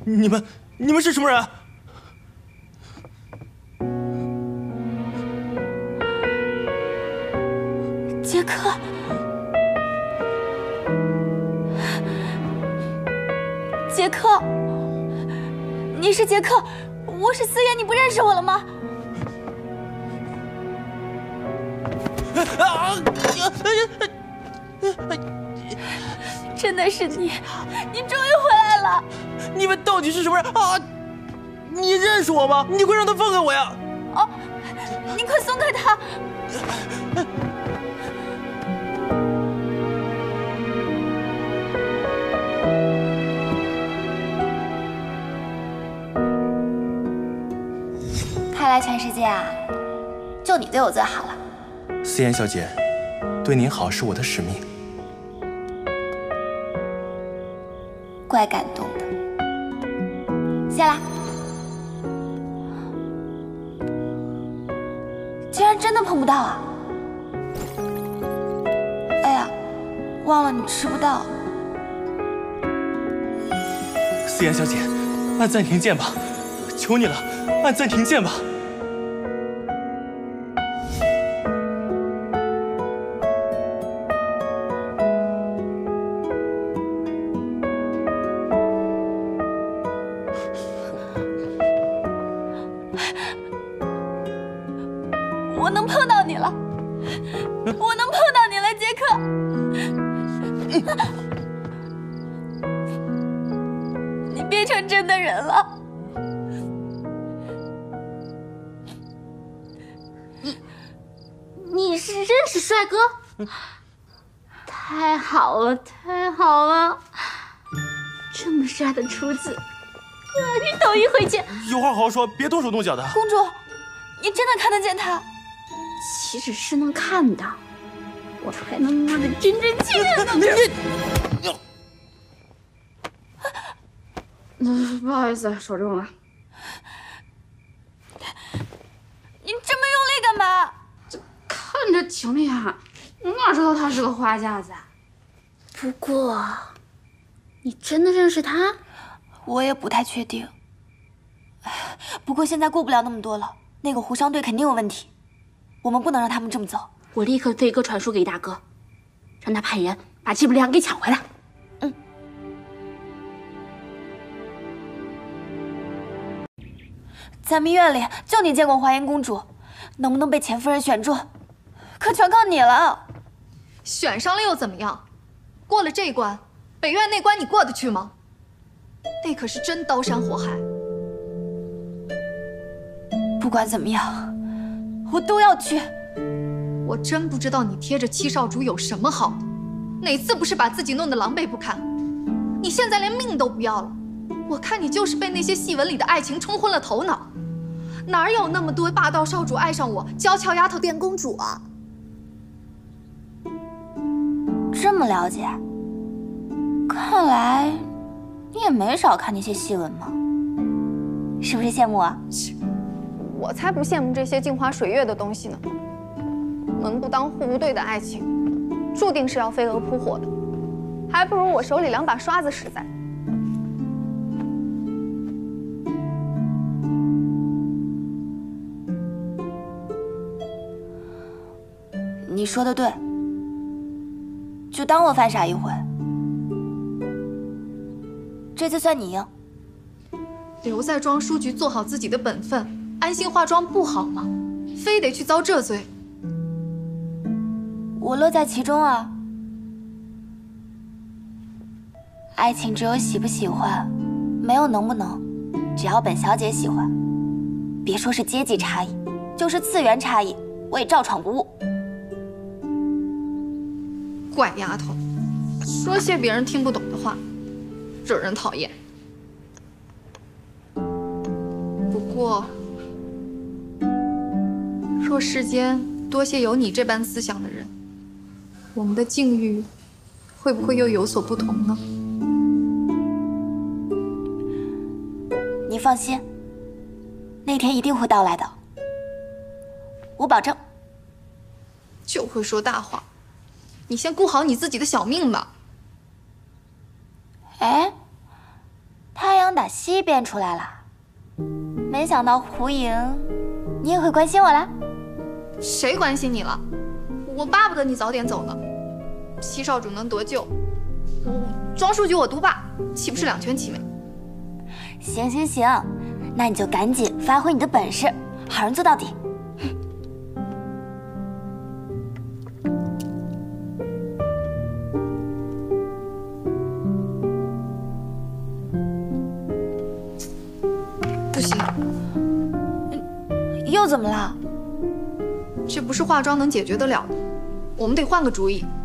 你们是什么人？ 杰克，杰克，你是杰克，我是思妍，你不认识我了吗？真的是你，你终于回来了！ 你们到底是什么人啊？你认识我吗？你快让他放开我呀！ 哦，你快松开他！看来全世界啊，就你对我最好了。 思妍小姐，对您好是我的使命。 怪感动的。下来。竟然真的碰不到啊！哎呀，忘了你吃不到。 思妍小姐，按暂停键吧，求你了，按暂停键吧。 我能碰到你了，我能碰到你了，杰克。你变成真的人了。 你是认识帅哥？太好了，太好了！这么帅的厨子，你头一回见。 有话好好说，别动手动脚的。 公主，你真的看得见他？ 岂止是能看到，我还能摸得真真切切的。不好意思，手重了。 你这么用力干嘛？ 看着挺厉害，我哪知道他是个花架子啊？不过，你真的认识他？ 我也不太确定。不过现在顾不了那么多了，那个湖商队肯定有问题，我们不能让他们这么走。 我立刻飞鸽传书给大哥，让他派人把季不良给抢回来。 嗯。在蜜月里，就你见过华颜公主，能不能被钱夫人选中，可全靠你了。 选上了又怎么样？过了这一关，北院那关你过得去吗？那可是真刀山火海。 不管怎么样，我都要去。 我真不知道你贴着七少主有什么好的，哪次不是把自己弄得狼狈不堪？你现在连命都不要了，我看你就是被那些戏文里的爱情冲昏了头脑。哪有那么多霸道少主爱上我，娇俏丫头变公主啊？ 这么了解，看来你也没少看那些戏文嘛，是不是羡慕啊？ 我才不羡慕这些镜花水月的东西呢。门不当户不对的爱情，注定是要飞蛾扑火的，还不如我手里2把刷子实在。 你说的对，就当我犯傻一回，这次算你赢。 留在庄书局做好自己的本分，安心化妆不好吗？非得去遭这罪？ 我乐在其中啊。爱情只有喜不喜欢，没有能不能，只要本小姐喜欢，别说是阶级差异，就是次元差异，我也照闯不误。 怪丫头，说些别人听不懂的话，惹人讨厌。不过，若世间多些有你这般思想的人，我们的境遇会不会又有所不同呢？ 你放心，那天一定会到来的，我保证。 就会说大话，你先顾好你自己的小命吧。 哎，太阳把戏编出来了。没想到胡莹，你也会关心我啦？ 谁关心你了？我巴不得你早点走呢。七少主能得救，庄书局我独霸，岂不是两全其美？ 行行行，那你就赶紧发挥你的本事，好人做到底。 不行， 又怎么了？ 这不是化妆能解决得了的，我们得换个主意。